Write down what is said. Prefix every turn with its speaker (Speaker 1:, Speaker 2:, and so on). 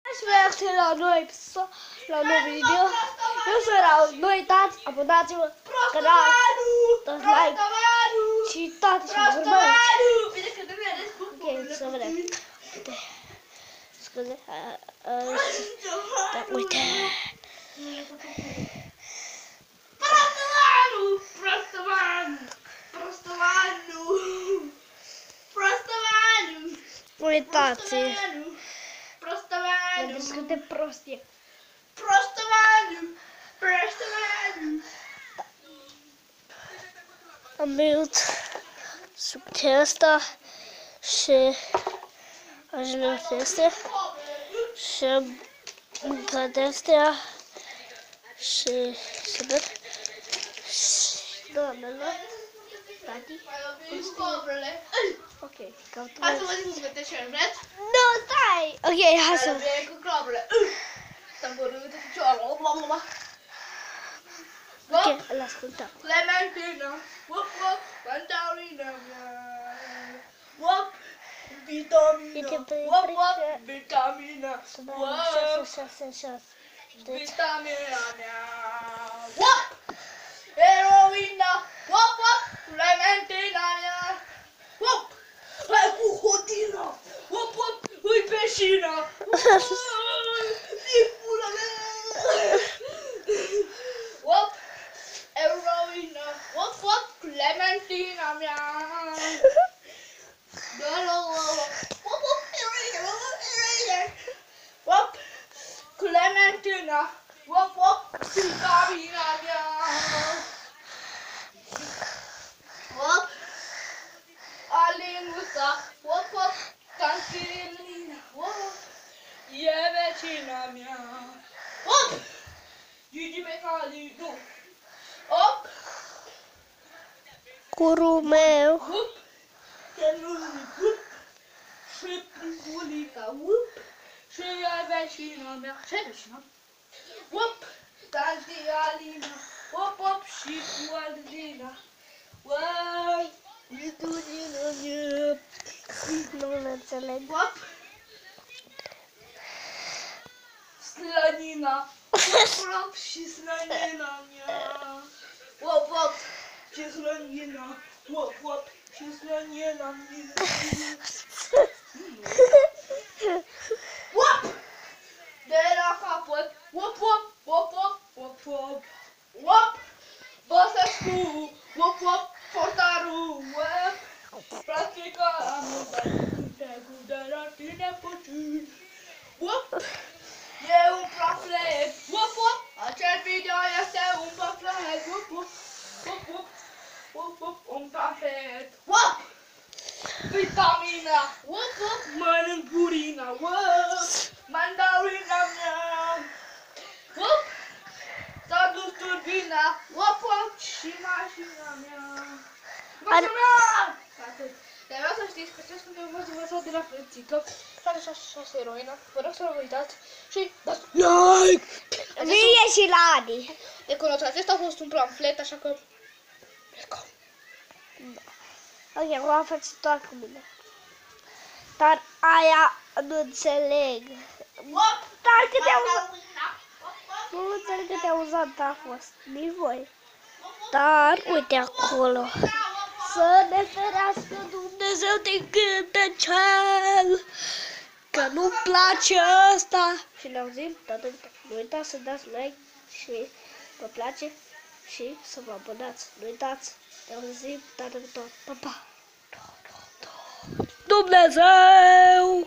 Speaker 1: Și la noi episod, la un nou video. Eu sunt Raul, nu uitați, abonați-vă, canal, dați like și toate și mă urmăriți. Ok, să vedem. Uite, scuze, da, uite. Uitați, mă discute prostie. Am venit sub ăsta și ajuns astea și am mâncat astea și să văd și doamnelor, tati, ok, caută.
Speaker 2: Hai să vă zic cum te vreți?
Speaker 1: Nu, stai! Ok, hai să...
Speaker 2: Cu clopule. Tambărâtă, picioară, bla.
Speaker 1: Ok, îl ascultăm.
Speaker 2: Clementina, wop, Mandarina, wop, vitamina, wop, vitamina, wop,
Speaker 1: 666.
Speaker 2: vitamina mea, wop, heroina, wop, Clementina mea, wop, hai cu hotina, wop, ui peșina, e pula mea, wop, heroina, wop, Clementina mea, wop, heroina, wop, Clementina, wop, vitamina mea, wop, Alinuța, wop, Cantilina, wop, e vecina mea, wop, Gigi Becali, nu, wop,
Speaker 1: Curul meu.
Speaker 2: wop, Telulic, wop, și Pliculica, wop, și e vecina mea, ce vecina? Wop, Tanti Alina, wop, și cu Alina, wop, Litudina mea,
Speaker 1: Nu înțeleg.
Speaker 2: wop, Slănina, wop, și slănina mea, wop, și slănina, wop, și slănina mea, wop, de la capăt, wop, Băsescu, wop, portarul, wop, practica la mult, de la tine puțin, wop, e un pamflet, wop, acel video este un pamflet, wop, un pamflet, wop, vitamina, wop, mănânc burina, wop, mandarina mea, wop, s-a dus turbina, wop, și mașina mea, atât. Dar vreau să știți că acest video v-ați învățat de la frățică, 666 eroină, vă rog să vă uitați și dați like!
Speaker 1: Mie și la Adi.
Speaker 2: De cunoscut, acesta a fost un pamflet, așa că... Let's go!
Speaker 1: Ok, acum faci doar cu mine. Dar aia nu înțeleg. Dar cât de uzat. Nu înțeleg cât de uzat a fost. Nici voi. Dar, uite acolo. Să ne ferească Dumnezeu din cântecel. Că nu-mi place ăsta. Și ne auzim toată viața. Nu uitați să dați like și vă place și să vă abonați. Nu uitați. Ne auzim data viitoare. Pa, pa! Dumnezeu!